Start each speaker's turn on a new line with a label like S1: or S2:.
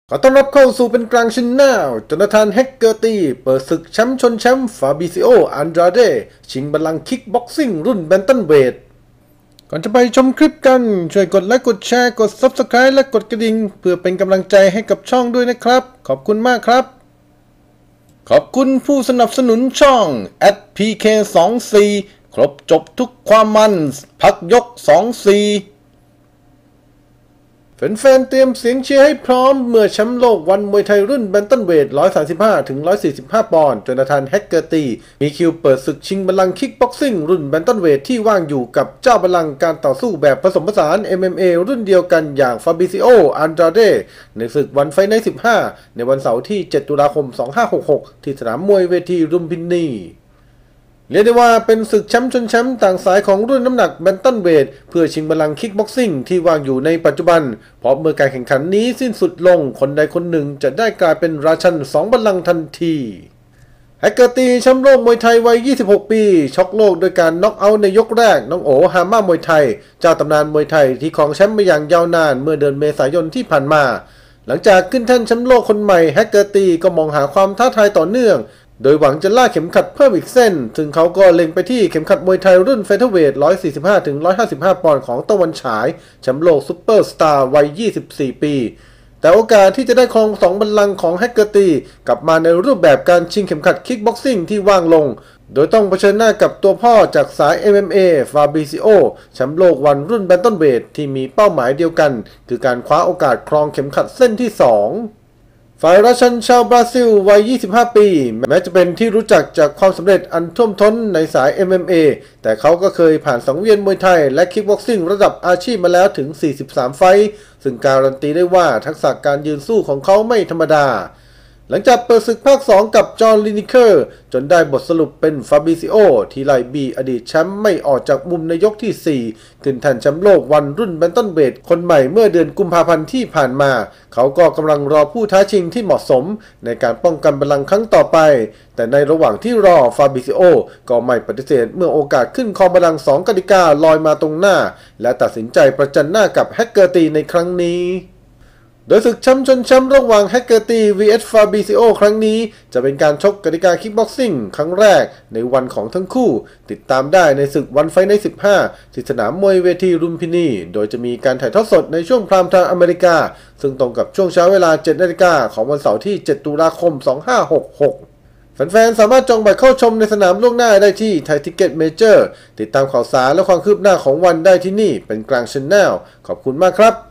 S1: ขอต้อนรับเข้าสู่เป็นกลางชินแนลโจนาธาน เฮกเกอร์ตีเปิดศึกแชมป์ชนแชมป์ฟาบิซิโอ อันดราเดชิงบัลลังก์คิกบ็อกซิ่งรุ่นแบนตันเวทก่อนจะไปชมคลิปกันช่วยกดไลค์กดแชร์กด Subscribe และกดกระดิ่งเพื่อเป็นกำลังใจให้กับช่องด้วยนะครับขอบคุณมากครับขอบคุณผู้สนับสนุนช่อง @PK24 ครบจบทุกความมันพักยก24แฟนๆเตรียมเสียงเชียร์ให้พร้อมเมื่อแชมป์โลกวันมวยไทยรุ่นแบนตันเวท 135 ถึง 145 ปอนด์โจนาธาน เฮกเกอร์ตีมีคิวเปิดศึกชิงบัลลังก์คิกบ็อกซิ่งรุ่นแบนตันเวทที่ว่างอยู่กับเจ้าบัลลังก์การต่อสู้แบบผสมผสาน MMA รุ่นเดียวกันอย่างฟาบิซิโอ อันดราเดในศึกวันไฟท์ไนท์15 ในวันเสาร์ที่ 7 ตุลาคม 2566 ที่สนามมวยเวทีลุมพินีเรียกได้ว่าเป็นศึกแชมป์ชนแชมป์ต่างสายของรุ่นน้ำหนักแบนตันเวทเพื่อชิงบัลลังก์คิกบ็อกซิ่งที่วางอยู่ในปัจจุบันเพราะเมื่อการแข่งขันนี้สิ้นสุดลงคนใดคนหนึ่งจะได้กลายเป็นราชัน2บัลลังก์ทันทีเฮกเกอร์ตีแชมป์โลกมวยไทยวัย 26 ปีช็อกโลกโดยการน็อกเอาท์ในยกแรกน้องโอ ฮาม่ามวยไทยเจ้าตำนานมวยไทยที่ครองแชมป์มาอย่างยาวนานเมื่อเดือนเมษายนที่ผ่านมาหลังจากขึ้นแท่นแชมป์โลกคนใหม่เฮกเกอร์ตีก็มองหาความท้าทายต่อเนื่องโดยหวังจะล่าเข็มขัดเพิ่มอีกเส้นซึ่งเขาก็เล็งไปที่เข็มขัดมวยไทยรุ่นเฟเธอร์เวท 145 ถึง 155 ปอนด์ของตะวันฉายแชมป์โลกซุปเปอร์สตาร์วัย 24 ปี แต่โอกาสที่จะได้ครอง2บัลลังก์ของเฮกเกอร์ตีกลับมาในรูปแบบการชิงเข็มขัดคิกบ็อกซิ่งที่ว่างลงโดยต้องเผชิญหน้ากับตัวพ่อจากสาย MMA ฟาบิซิโอแชมป์โลกวันรุ่นแบนตันเวทที่มีเป้าหมายเดียวกันคือการคว้าโอกาสครองเข็มขัดเส้นที่ 2ฝ่ายราชันชาวบราซิลวัย 25 ปีแม้จะเป็นที่รู้จักจากความสำเร็จอันท่วมท้นในสาย MMA แต่เขาก็เคยผ่านสังเวียนมวยไทยและคิกบ็อกซิ่งระดับอาชีพมาแล้วถึง 43 ไฟท์ซึ่งการันตีได้ว่าทักษะการยืนสู้ของเขาไม่ธรรมดาหลังจากเปิดศึกภาค 2 กับจอห์น ลินิเคอร์จนได้บทสรุปเป็นฟาบิซิโอที่ไล่บีอดีตแชมป์ไม่ออกจากมุมในยกที่ 4 ขึ้นแท่นแชมป์โลกวันรุ่นแบนตันเวทคนใหม่เมื่อเดือนกุมภาพันธ์ที่ผ่านมาเขาก็กำลังรอผู้ท้าชิงที่เหมาะสมในการป้องกันบัลลังก์ครั้งต่อไปแต่ในระหว่างที่รอฟาบิซิโอก็ไม่ปฏิเสธเมื่อโอกาสขึ้นครองบัลลังก์2 กติกาลอยมาตรงหน้าและตัดสินใจประจันหน้ากับเฮกเกอร์ตีในครั้งนี้โดยศึกแชมป์ชนแชมป์ระหว่างเฮกเกอร์ตี vs ฟาบิซิโอครั้งนี้จะเป็นการชกกติกาคิกบ็อกซิ่งครั้งแรกในวันของทั้งคู่ติดตามได้ในศึกวันไฟท์ไนท์15ที่สนามมวยเวทีลุมพินีโดยจะมีการถ่ายทอดสดในช่วงพรามไทม์อเมริกาซึ่งตรงกับช่วงเช้าเวลา 7 นาฬิกาของวันเสาร์ที่ 7 ตุลาคม 2566แฟนๆสามารถจองบัตรเข้าชมในสนามล่วงหน้าได้ที่ไทยทิกเก็ตเมเจอร์ติดตามข่าวสารและความคืบหน้าของวันได้ที่นี่เป็นกลางชินแนลขอบคุณมากครับ